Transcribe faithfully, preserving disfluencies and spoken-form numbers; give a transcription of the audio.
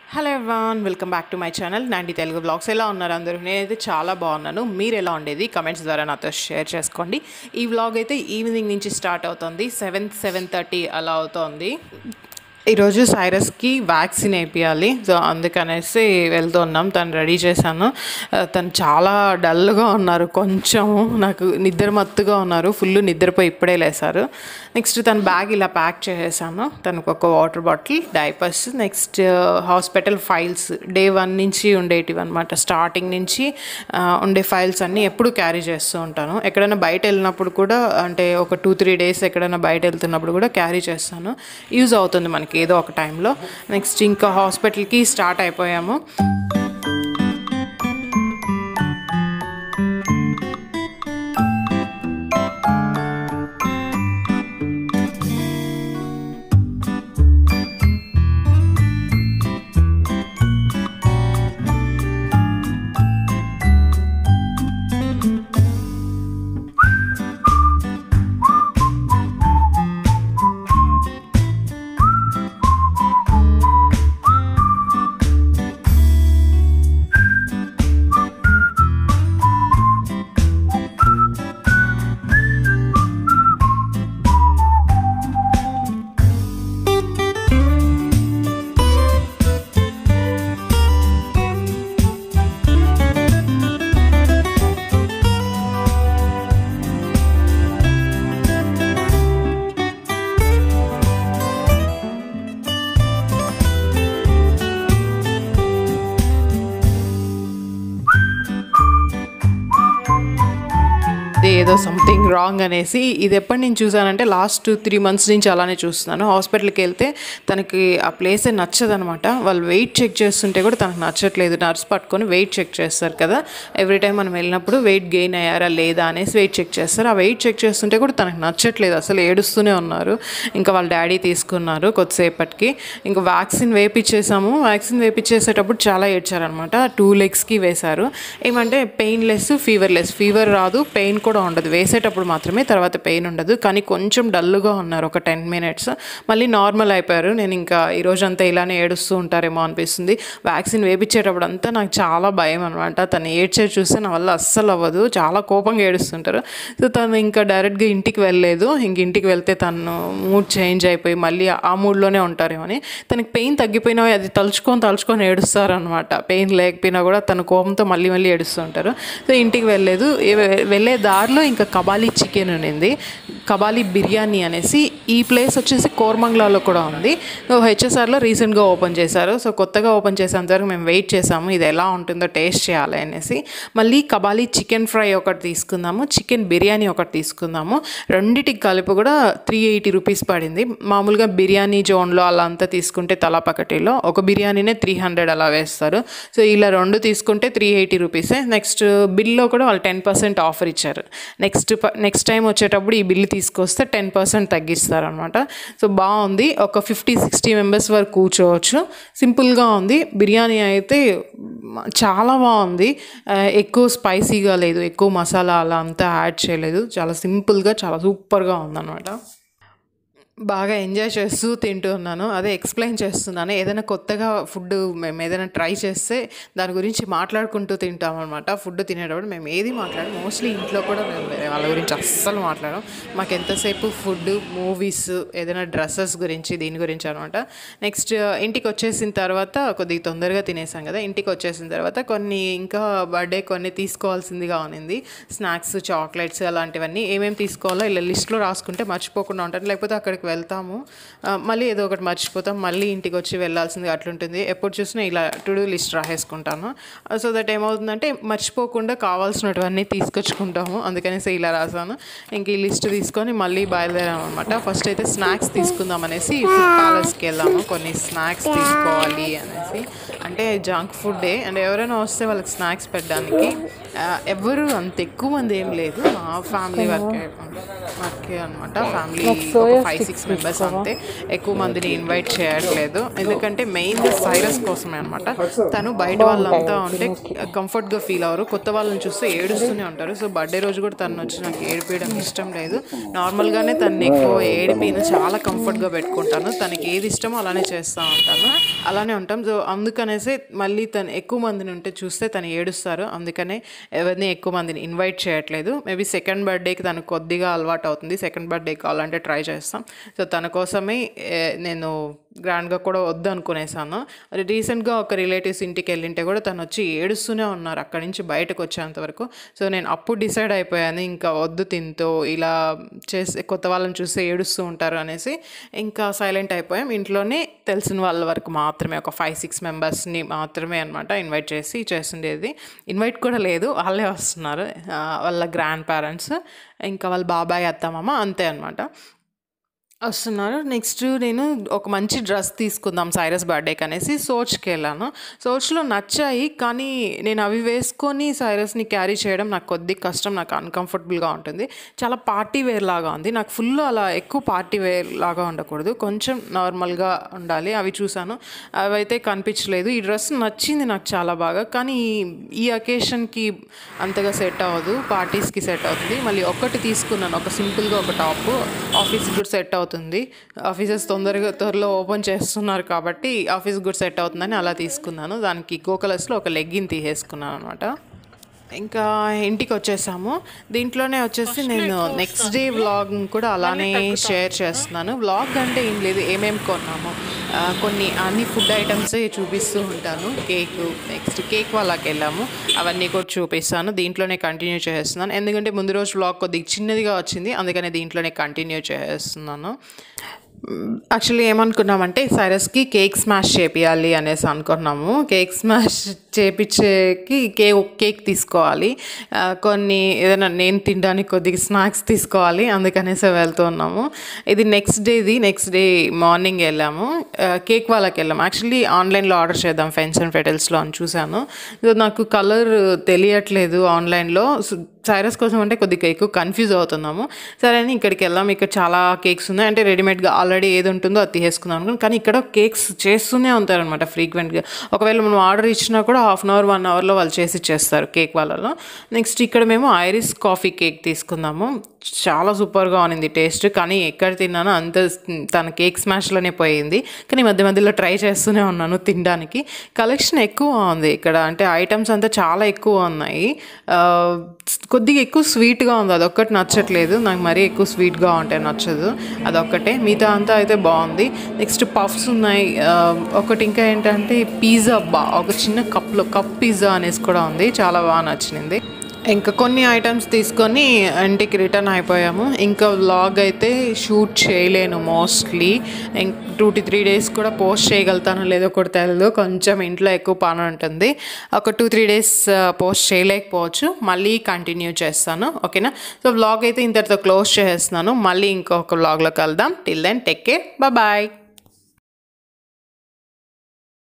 Hello everyone, welcome back to my channel Nandi Telugu blogs. ఎలా ఉన్నారు అందరూ? నేనైతే చాలా బాగున్నాను. మీరు ఎలా ఉండేది కమెంట్స్ ద్వారా నాతో షేర్ చేసుకోండి. ఈ వ్లాగ్ అయితే ఈవినింగ్ నుంచి స్టార్ట్ అవుతుంది. సెవెన్ సెవెన్ థర్టీ అలా అవుతుంది. ఈరోజు సైరస్కి వ్యాక్సిన్ వేయించాలి, సో అందుకనేసి వెళ్తున్నాం. తను రెడీ చేశాను. తను చాలా డల్గా ఉన్నారు, కొంచెం నాకు నిద్ర మత్తుగా ఉన్నారు. ఫుల్ నిద్రపోయి ఇప్పుడే లేసారు. నెక్స్ట్ తన బ్యాగ్ ఇలా ప్యాక్ చేసేసాను. తనకు ఒక water bottle, diapers, next hospital files day one నుంచి ఉండేటివి అనమాట. స్టార్టింగ్ నుంచి ఉండే ఫైల్స్ అన్నీ ఎప్పుడు క్యారీ చేస్తూ ఉంటాను. ఎక్కడైనా బయట వెళ్ళినప్పుడు కూడా, అంటే ఒక టూ త్రీ డేస్ ఎక్కడైనా బయట వెళ్తున్నప్పుడు కూడా క్యారీ చేస్తాను. యూజ్ అవుతుంది మనకి ఏదో ఒక టైంలో. నెక్స్ట్ ఇంకా హాస్పిటల్కి స్టార్ట్ అయిపోయాము. ఏదో సంథింగ్ రాంగ్ అనేసి, ఇది ఎప్పటి నుంచి చూసానంటే లాస్ట్ టూ త్రీ మంత్స్ నుంచి అలానే చూస్తున్నాను. హాస్పిటల్కి వెళ్తే తనకి ఆ ప్లేసే నచ్చదనమాట. వాళ్ళు వెయిట్ చెక్ చేస్తుంటే కూడా తనకు నచ్చట్లేదు. నర్స్ పట్టుకొని వెయిట్ చెక్ చేస్తారు కదా, ఎవ్రీ టైం మనం వెళ్ళినప్పుడు వెయిట్ గెయిన్ అయ్యారా లేదా అనేసి వెయిట్ చెక్ చేస్తారు. ఆ వెయిట్ చెక్ చేస్తుంటే కూడా తనకు నచ్చట్లేదు, అసలు ఏడుస్తూనే ఉన్నారు. ఇంకా వాళ్ళ డాడీ తీసుకున్నారు కొద్దిసేపటికి. ఇంకా వ్యాక్సిన్ వేయించేసాము. వ్యాక్సిన్ వేయించేసేటప్పుడు చాలా ఏడ్చారనమాట. టూ లెగ్స్కి వేశారు. ఏమంటే పెయిన్లెస్, ఫీవర్లెస్. ఫీవర్ రాదు, పెయిన్ కూడా ఉండదు. వేసేటప్పుడు మాత్రమే, తర్వాత పెయిన్ ఉండదు. కానీ కొంచెం డల్గా ఉన్నారు ఒక టెన్ మినిట్స్. మళ్ళీ నార్మల్ అయిపోయారు. నేను ఇంకా ఈరోజంతా ఇలానే ఏడుస్తూ ఉంటారేమో అనిపిస్తుంది. వ్యాక్సిన్ వేయించేటప్పుడు అంతా నాకు చాలా భయం అనమాట. తను ఏడ్చే చూస్తే నా వల్ల అస్సలు అవ్వదు, చాలా కోపంగా ఏడుస్తుంటారు. సో తను ఇంకా డైరెక్ట్గా ఇంటికి వెళ్ళలేదు. ఇంక ఇంటికి వెళ్తే తను మూడ్ చేంజ్ అయిపోయి మళ్ళీ ఆ మూడ్లోనే ఉంటారేమో అని. తనకి పెయిన్ తగ్గిపోయినా అది తలుచుకొని తలుచుకొని ఏడుస్తారనమాట. పెయిన్ లేకపోయినా కూడా తన కోపంతో మళ్ళీ మళ్ళీ ఏడుస్తూ ఉంటారు. సో ఇంటికి వెళ్ళలేదు. వెళ్ళే దారిలో ఇంకా కబాలీ చికెన్ ఉన్నింది, కబాలీ బిర్యానీ అనేసి. ఈ ప్లేస్ వచ్చేసి కోరమంగళలో కూడా ఉంది. హెచ్ఎస్ఆర్లో రీసెంట్గా ఓపెన్ చేశారు. సో కొత్తగా ఓపెన్ చేసేంతవరకు మేము వెయిట్ చేసాము, ఇది ఎలా ఉంటుందో టేస్ట్ చేయాలి అనేసి. మళ్ళీ కబాలీ చికెన్ ఫ్రై ఒకటి తీసుకుందాము, చికెన్ బిర్యానీ ఒకటి తీసుకుందాము. రెండింటికి కలిపి కూడా త్రీ ఎయిటీ రూపీస్ పడింది. మామూలుగా బిర్యానీ జోన్లో అలా అంతా తీసుకుంటే తలా పకటిలో ఒక బిర్యానీనే త్రీ హండ్రెడ్ అలా వేస్తారు. సో ఇలా రెండు తీసుకుంటే త్రీ ఎయిటీ రూపీసే. నెక్స్ట్ బిల్లో కూడా వాళ్ళు టెన్ పర్సెంట్ ఆఫర్ ఇచ్చారు. నెక్స్ట్ నెక్స్ట్ టైం వచ్చేటప్పుడు ఈ బిల్లు తీసుకొస్తే టెన్ పర్సెంట్ తగ్గిస్తారనమాట. సో బాగుంది. ఒక ఫిఫ్టీ సిక్స్టీ మెంబర్స్ వరకు కూర్చోవచ్చు. సింపుల్గా ఉంది. బిర్యానీ అయితే చాలా బాగుంది. ఎక్కువ స్పైసీగా లేదు, ఎక్కువ మసాలా అలా అంతా యాడ్ చేయలేదు. చాలా సింపుల్గా చాలా సూపర్గా ఉందన్నమాట. బాగా ఎంజాయ్ చేస్తూ తింటూ ఉన్నాను. అదే ఎక్స్ప్లెయిన్ చేస్తున్నాను. ఏదైనా కొత్తగా ఫుడ్ మేము ఏదైనా ట్రై చేస్తే దాని గురించి మాట్లాడుకుంటూ తింటాం అనమాట. ఫుడ్ తినేటప్పుడు మేము ఏది మాట్లాడాం, మోస్ట్లీ ఇంట్లో కూడా మేము వాళ్ళ గురించి అస్సలు మాట్లాడాం. మాకు ఎంతసేపు ఫుడ్, మూవీస్, ఏదైనా డ్రెస్సెస్ గురించి, దీని గురించి అనమాట. నెక్స్ట్ ఇంటికి వచ్చేసిన తర్వాత కొద్దిగా తొందరగా తినేసాం కదా. ఇంటికి వచ్చేసిన తర్వాత కొన్ని ఇంకా బర్త్డే కొన్ని తీసుకోవాల్సిందిగా ఉన్నింది. స్నాక్స్, చాక్లెట్స్ అలాంటివన్నీ ఏమేమి తీసుకోవాలో ఇలా లిస్ట్లో రాసుకుంటే మర్చిపోకుండా ఉంటాను. లేకపోతే అక్కడికి వెళ్తాము, మళ్ళీ ఏదో ఒకటి మర్చిపోతాం, మళ్ళీ ఇంటికి వచ్చి వెళ్ళాల్సింది అట్లుంటుంది. ఎప్పుడు చూసినా ఇలా టు డూ లిస్ట్ రాసేసుకుంటాను. సో దట్ ఏమవుతుందంటే మర్చిపోకుండా కావాల్సినటువన్నీ తీసుకొచ్చుకుంటాము. అందుకనేసి ఇలా రాసాను. ఇంక ఈ లిస్ట్ తీసుకొని మళ్ళీ బయలుదేరాము అనమాట. ఫస్ట్ అయితే స్నాక్స్ తీసుకుందాం అనేసి ఫుడ్ ప్యాలెస్కి వెళ్దాము. కొన్ని స్నాక్స్ తీసుకోవాలి అనేసి, అంటే జంక్ ఫుడ్డే, అండ్ ఎవరైనా వస్తే వాళ్ళకి స్నాక్స్ పెట్టడానికి. ఎవరు అంత ఎక్కువ మంది ఏం లేదు, మా ఫ్యామిలీ వరకే. ఓకే అనమాట. ఫ్యామిలీ ఒక ఫైవ్ సిక్స్ మెంబర్స్ అంతే, ఎక్కువ మందిని ఇన్వైట్ చేయట్లేదు. ఎందుకంటే మెయిన్గా సైరస్ కోసమే అనమాట. తను బయట వాళ్ళంతా ఉంటే కంఫర్ట్గా ఫీల్ అవ్వరు, కొత్త వాళ్ళని చూస్తే ఏడుస్తూనే ఉంటారు. సో బర్త్డే రోజు కూడా తను వచ్చి నాకు ఏడిపించడం ఇష్టం లేదు. నార్మల్గానే తను ఎక్కువ ఏడిపిన చాలా కంఫర్ట్గా పెట్టుకుంటాను. తనకి ఏది ఇష్టమో అలానే చేస్తూ ఉంటాను, అలానే ఉంటాం. సో అందుకనేసి మళ్ళీ తను ఎక్కువ మందిని ఉంటే చూస్తే తను ఏడుస్తారు. అందుకనే ఎవరిని ఎక్కువ మందిని ఇన్వైట్ చేయట్లేదు. మేబీ సెకండ్ బర్త్డేకి తనకు కొద్దిగా అలవాటు అవుతుంది. సెకండ్ బర్త్డే కావాలంటే ట్రై చేస్తాం. సో తన కోసమే నేను గ్రాండ్గా కూడా వద్దు అనుకునేసాను. అది రీసెంట్గా ఒక రిలేటివ్స్ ఇంటికి వెళ్ళింటే కూడా తను వచ్చి ఏడుస్తూనే ఉన్నారు అక్కడి నుంచి బయటకు వచ్చేంతవరకు. సో నేను అప్పుడు డిసైడ్ అయిపోయాను, ఇంకా వద్దు తింటూ ఇలా చేసి కొత్త వాళ్ళని చూస్తే ఏడుస్తూ ఉంటారు అనేసి ఇంకా సైలెంట్ అయిపోయాం. ఇంట్లోనే తెలిసిన వాళ్ళ వరకు మాత్రమే, ఒక ఫైవ్ సిక్స్ మెంబర్స్ని మాత్రమే అనమాట ఇన్వైట్ చేసి చేస్తుండేది. ఇన్వైట్ కూడా లేదు, వాళ్ళే వస్తున్నారు, వాళ్ళ గ్రాండ్ పేరెంట్స్, ఇంకా వాళ్ళ బాబాయ్ అత్తమ్మ అంతే అనమాట వస్తున్నారు. నెక్స్ట్ నేను ఒక మంచి డ్రెస్ తీసుకుందాం సైరస్ బర్త్డేకి అనేసి సోచ్కి వెళ్ళాను. సోచ్లో నచ్చాయి, కానీ నేను అవి వేసుకొని సైరస్ని క్యారీ చేయడం నాకు కొద్దిగా కష్టం, నాకు అన్కంఫర్టబుల్గా ఉంటుంది. చాలా పార్టీ వేర్ లాగా ఉంది. నాకు ఫుల్ అలా ఎక్కువ పార్టీ వేర్ లాగా ఉండకూడదు, కొంచెం నార్మల్గా ఉండాలి. అవి చూసాను, అవైతే కనిపించలేదు. ఈ డ్రెస్ నచ్చింది నాకు చాలా బాగా, కానీ ఈ అకేషన్కి అంతగా సెట్ అవ్వదు, పార్టీస్కి సెట్ అవుతుంది. మళ్ళీ ఒక్కటి తీసుకున్నాను, ఒక సింపుల్గా ఒక టాప్, ఆఫీస్కి కూడా సెట్ అవుతుంది. ఆఫీసెస్ తొందరగా త్వరలో ఓపెన్ చేస్తున్నారు కాబట్టి ఆఫీస్ కూడా సెట్ అవుతుందని అలా తీసుకున్నాను. దానికి గో కలర్స్లో ఒక లెగ్గిన్ తీసేసుకున్నాను అనమాట. ఇంకా ఇంటికి వచ్చేసాము. దీంట్లోనే వచ్చేసి నేను నెక్స్ట్ డే వ్లాగ్ కూడా అలానే షేర్ చేస్తున్నాను. వ్లాగ్ అంటే ఏం లేదు, ఏమేమి కొన్నాము, కొన్ని అన్ని ఫుడ్ ఐటమ్సే చూపిస్తూ ఉంటాను. కేక్, నెక్స్ట్ కేక్ వాళ్ళకి వెళ్ళాము, అవన్నీ కూడా చూపిస్తాను. దీంట్లోనే కంటిన్యూ చేస్తున్నాను, ఎందుకంటే ముందు రోజు వ్లాగ్ కొద్దిగా చిన్నదిగా వచ్చింది, అందుకని దీంట్లోనే కంటిన్యూ చేస్తున్నాను. యాక్చువల్లీ ఏమనుకున్నామంటే సైరస్కి కేక్ స్మాష్ చేపియాలి అనేసి అనుకున్నాము. కేక్ స్మాష్ చేపించేకి కేక్ కేక్ తీసుకోవాలి, కొన్ని ఏదైనా నేను తినడానికి కొద్దిగా స్నాక్స్ తీసుకోవాలి, అందుకనేసి వెళ్తూ ఉన్నాము. ఇది నెక్స్ట్ డేది, నెక్స్ట్ డే మార్నింగ్ వెళ్ళాము, కేక్ వాళ్ళకి వెళ్ళాము. యాక్చువల్లీ ఆన్లైన్లో ఆర్డర్ చేద్దాం ఫెన్స్ అండ్ ఫెటల్స్లో అని చూశాను. నాకు కలర్ తెలియట్లేదు ఆన్లైన్లో, సైరస్ కోసం అంటే కొద్దిగా ఎక్కువ కన్ఫ్యూజ్ అవుతున్నాము. సరే అని ఇక్కడికి వెళ్ళాం. ఇక్కడ చాలా కేక్స్ ఉన్నాయి, అంటే రెడీమేడ్గా ఆల్రెడీ ఏది ఉంటుందో అది తీసేసుకుందాం. కానీ ఇక్కడ కేక్స్ చేస్తూనే ఉంటారనమాట ఫ్రీక్వెంట్గా. ఒకవేళ మనం ఆర్డర్ ఇచ్చినా కూడా హాఫ్ అన్ అవర్ వన్ అవర్లో వాళ్ళు చేసి ఇచ్చేస్తారు కేక్ వాళ్ళలో. నెక్స్ట్ ఇక్కడ మేము ఐరిస్ కాఫీ కేక్ తీసుకుందాము. చాలా సూపర్గా ఉన్నింది టేస్ట్, కానీ ఎక్కడ తిన్నానో అంత తన కేక్ స్మాష్లోనే పోయింది. కానీ మధ్య మధ్యలో ట్రై చేస్తూనే ఉన్నాను తినడానికి. కలెక్షన్ ఎక్కువ ఉంది ఇక్కడ, అంటే ఐటమ్స్ అంతా చాలా ఎక్కువ ఉన్నాయి. కొద్దిగా ఎక్కువ స్వీట్గా ఉంది, అదొక్కటి నచ్చట్లేదు నాకు, మరీ ఎక్కువ స్వీట్గా ఉంటే నచ్చదు, అదొక్కటే. మిగతా అంతా అయితే బాగుంది. నెక్స్ట్ పఫ్స్ ఉన్నాయి, ఒకటి ఇంకా ఏంటంటే పిజ్జా, బా ఒక చిన్న కప్లో కప్ పిజ్జా అనేసి కూడా ఉంది, చాలా బాగా నచ్చింది. ఇంకా కొన్ని ఐటమ్స్ తీసుకొని ఇంటికి రిటర్న్ అయిపోయాము. ఇంకా వ్లాగ్ అయితే షూట్ చేయలేను mostly, two to three days కూడా పోస్ట్ చేయగలుగుతాను లేదో కూడా తెలియదు, కొంచెం ఇంట్లో ఎక్కువ పని ఉంటుంది. ఒక టూ త్రీ డేస్ పోస్ట్ చేయలేకపోవచ్చు, మళ్ళీ కంటిన్యూ చేస్తాను, ఓకేనా. సో వ్లాగ్ అయితే ఇంతటితో క్లోజ్ చేసేస్తున్నాను, మళ్ళీ ఇంకొక వ్లాగ్లో కలుద్దాం. Till then take care, bye bye.